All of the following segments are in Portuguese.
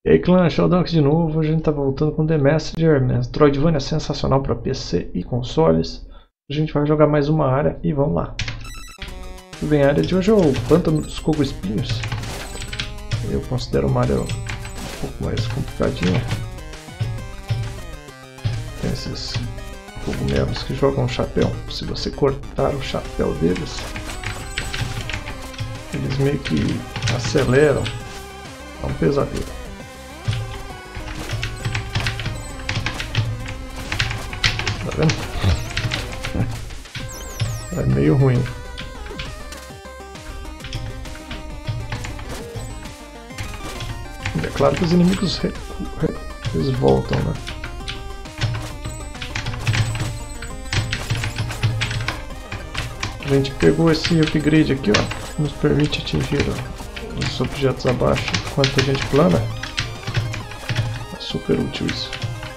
E aí clã, Sheldon aqui de novo, a gente tá voltando com The Messenger, Metroidvania sensacional para PC e consoles. A gente vai jogar mais uma área e vamos lá. Bem, a área de hoje é o Pântano dos Cogo-Espinhos. Eu considero uma área um pouco mais complicadinha. Tem esses cogumelos que jogam chapéu. Se você cortar o chapéu deles, eles meio que aceleram. É um pesadelo. Tá vendo? É meio ruim. É claro que os inimigos eles voltam, né? A gente pegou esse upgrade aqui, ó, que nos permite atingir os objetos abaixo enquanto a gente plana. É super útil isso.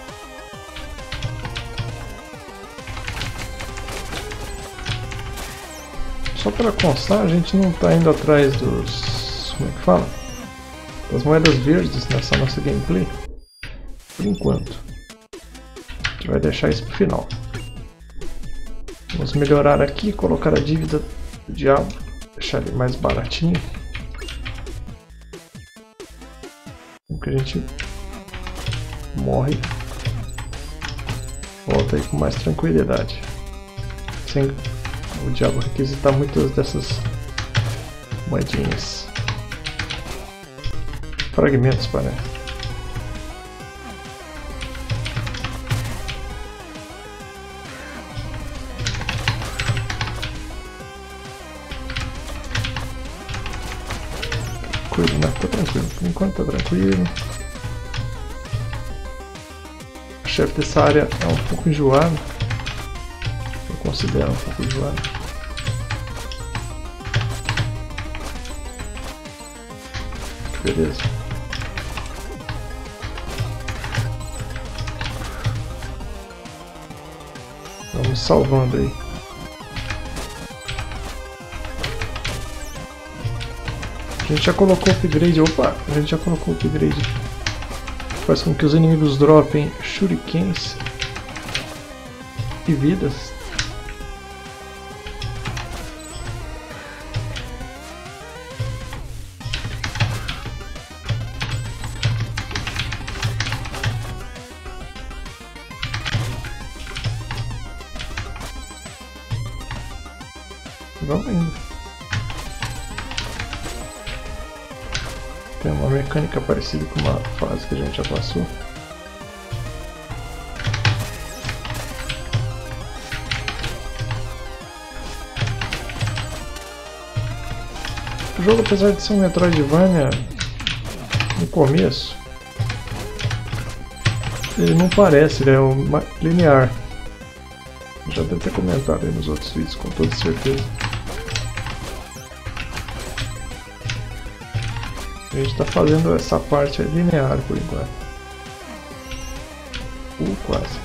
Só para constar, a gente não está indo atrás dos... como é que fala? Das moedas verdes nessa nossa gameplay. Por enquanto. A gente vai deixar isso para o final. Vamos melhorar aqui, colocar a dívida do diabo. Deixar ele mais baratinho. Que a gente morre. Volta aí com mais tranquilidade. Sem o diabo requisitar muitas dessas moedinhas. Fragmentos, parece. Tranquilo, né? Tá tranquilo. Por enquanto tá tranquilo. O chefe dessa área é um pouco enjoado. Eu considero um pouco enjoado. Beleza. Vamos salvando aí. A gente já colocou o upgrade. Opa! A gente já colocou o upgrade. Faz com que os inimigos dropem shurikens e vidas. Vamos indo. Tem uma mecânica parecida com uma fase que a gente já passou. O jogo, apesar de ser um Metroidvania no começo, ele não parece, ele é linear. Já deve ter comentado aí nos outros vídeos, com toda certeza. A gente está fazendo essa parte linear por enquanto. Quase.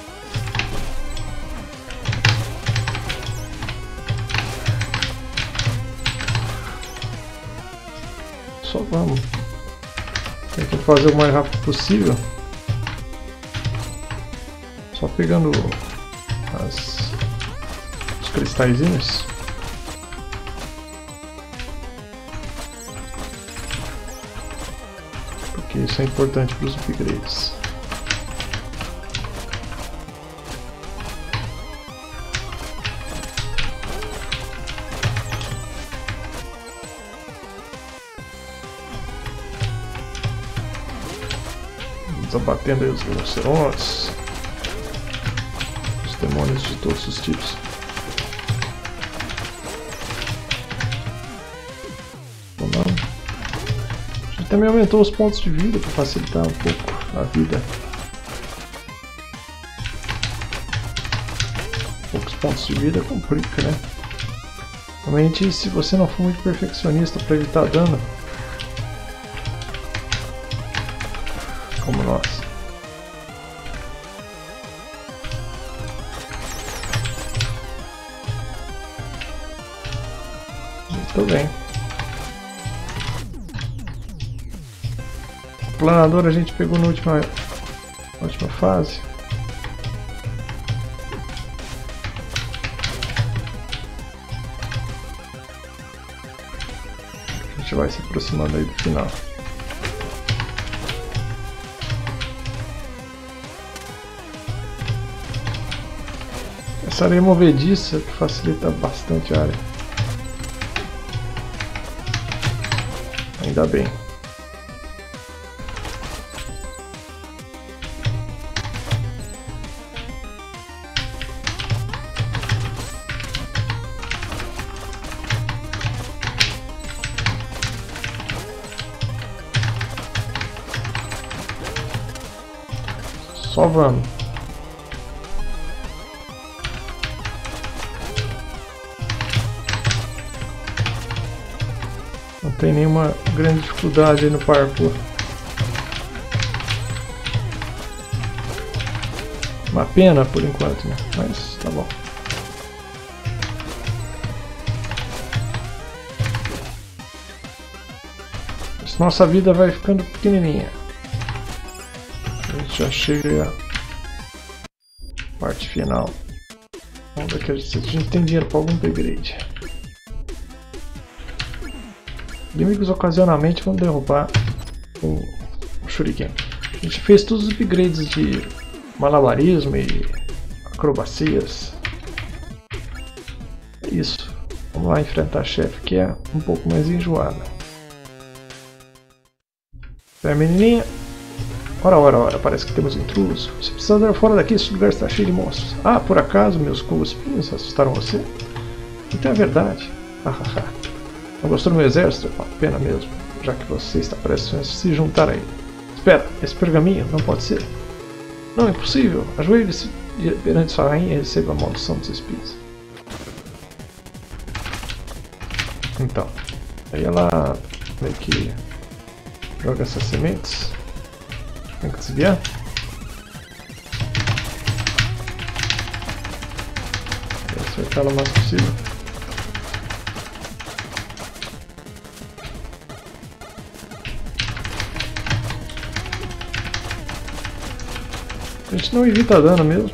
Só vamos. Tem que fazer o mais rápido possível. Só pegando os cristalzinhos. Porque isso é importante para os upgrades. Vamos abatendo aí os rinocerontes. Os demônios de todos os tipos. Também aumentou os pontos de vida para facilitar um pouco a vida. Poucos pontos de vida complica, né? Realmente, se você não for muito perfeccionista para evitar dano, como nós. Muito bem. planador a gente pegou na última fase. A gente vai se aproximando aí do final. Essa areia movediça que facilita bastante a área. Ainda bem. Só vamos. Não tem nenhuma grande dificuldade aí no parkour. Uma pena por enquanto, né? Mas tá bom. Nossa vida vai ficando pequenininha. A gente já chega à parte final. Vamos ver se a gente tem dinheiro para algum upgrade. Inimigos ocasionalmente vão derrubar o Shuriken. A gente fez todos os upgrades de malabarismo e acrobacias. É isso. Vamos lá enfrentar a chefe, que é um pouco mais enjoada. É, menininha. Ora, parece que temos um intruso. Você precisa dar fora daqui, esse lugar está cheio de monstros. Ah, por acaso meus cuspinhos assustaram você? Então é verdade. Não gostou do meu exército? É uma pena mesmo, já que você está prestes a se juntar a ele. Espera, esse pergaminho não pode ser. Não, é impossível. Ajoelhe-se perante sua rainha e receba a maldição dos espíritos. Então, aí ela meio que joga essas sementes. Tem que desviar. Acertar o mais possível. A gente não evita dano mesmo.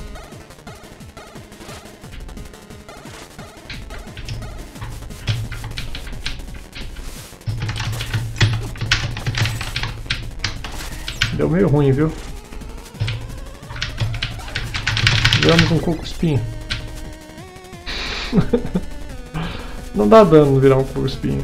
Deu meio ruim, viu? Viramos um coco-espinho. Não dá dano virar um coco-espinho.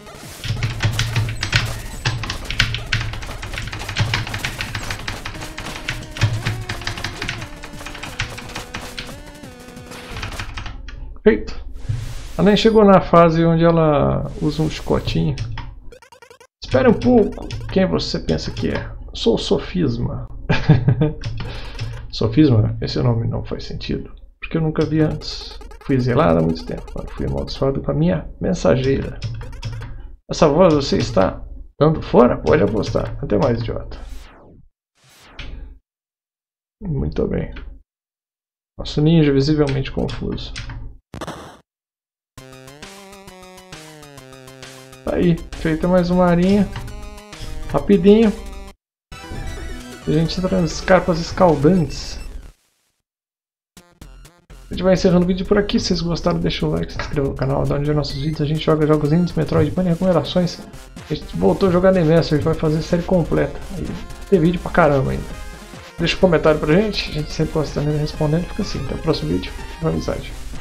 Feito. Ela nem chegou na fase onde ela usa um chicotinho. Espere um pouco. Quem você pensa que é? Sou Sofisma. Sofisma? Esse nome não faz sentido, porque eu nunca vi antes. Fui exilado há muito tempo, mas fui amaldiçoado com a minha mensageira. Essa voz você está dando fora? Pode apostar. Até mais, idiota. Muito bem. Nosso ninja visivelmente confuso. Tá aí, feita mais uma arinha. Rapidinho. A gente entra nas carpas escaldantes. A gente vai encerrando o vídeo por aqui. Se vocês gostaram, deixa o like, se inscreva no canal, dá onde é nossos vídeos. A gente joga jogos indies, Metroidvania, recomendações. A gente voltou a jogar The Master, a gente vai fazer a série completa. Aí tem vídeo pra caramba ainda. Deixa um comentário pra gente, a gente sempre gosta também de respondendo. Fica assim, até o próximo vídeo. Boa amizade.